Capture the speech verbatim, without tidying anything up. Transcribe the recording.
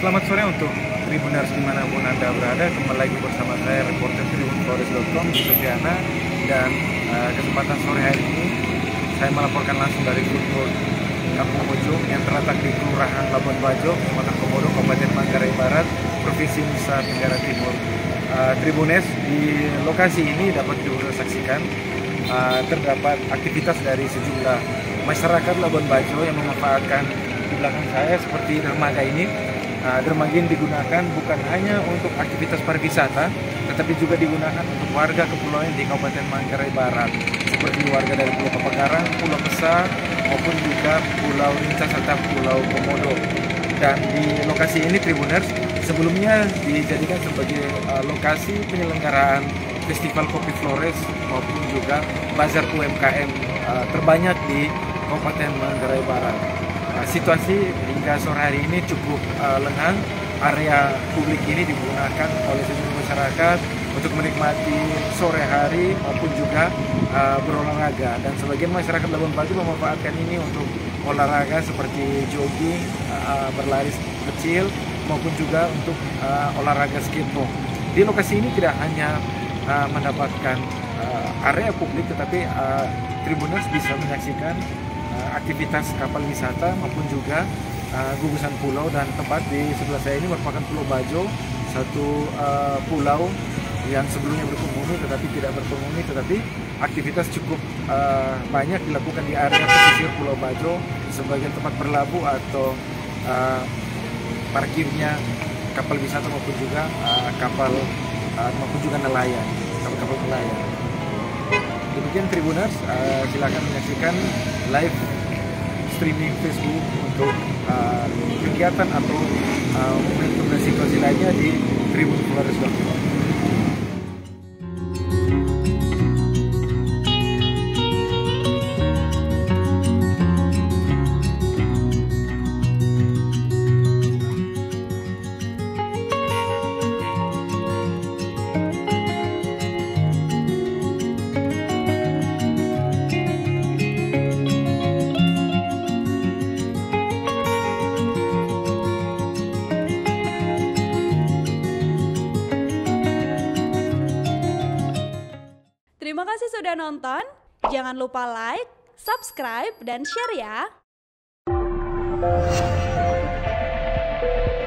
Selamat sore untuk Tribuners dimanapun Anda berada. Kembali lagi bersama saya, reporter tribun flores dot com, Sufiana. Dan uh, kesempatan sore hari ini saya melaporkan langsung dari Guntur Kampung Bojong yang terletak di Kelurahan Labuan Bajo, Kecamatan Komodo, Kabupaten Manggarai Barat, Provinsi Nusa Tenggara Timur. Uh, Tribuners, di lokasi ini dapat disaksikan uh, terdapat aktivitas dari sejumlah masyarakat Labuan Bajo yang memanfaatkan di belakang saya seperti dermaga ini. Uh, dermaga ini digunakan bukan hanya untuk aktivitas pariwisata, tetapi juga digunakan untuk warga kepulauan di Kabupaten Manggarai Barat, seperti warga dari Pulau Papagarang, Pulau Pesa, maupun juga Pulau Rinca serta Pulau Komodo. Dan di lokasi ini, Tribuners, sebelumnya dijadikan sebagai uh, lokasi penyelenggaraan Festival Kopi Flores maupun juga bazar U M K M uh, terbanyak di Kabupaten Manggarai Barat. Nah, situasi hingga sore hari ini cukup uh, lengang. Area publik ini digunakan oleh sejumlah masyarakat untuk menikmati sore hari maupun juga uh, berolahraga. Dan sebagian masyarakat Labuan Bajo memanfaatkan ini untuk olahraga seperti jogging, uh, berlari kecil, maupun juga untuk uh, olahraga skateboard. Di lokasi ini tidak hanya uh, mendapatkan uh, area publik, tetapi uh, Tribuners bisa menyaksikan aktivitas kapal wisata maupun juga uh, gugusan pulau. Dan tempat di sebelah saya ini merupakan Pulau Bajo, satu uh, pulau yang sebelumnya berpenghuni tetapi tidak berpenghuni, tetapi aktivitas cukup uh, banyak dilakukan di area pesisir Pulau Bajo sebagai tempat berlabuh atau uh, parkirnya kapal wisata maupun juga uh, kapal uh, maupun juga nelayan, kapal-kapal nelayan. Demikian Tribuners, uh, silakan menyaksikan live streaming Facebook untuk uh, kegiatan atau uh, momentum dan situasi lainnya di tribun flores dot com. Terima kasih sudah nonton. Jangan lupa like, subscribe, dan share ya.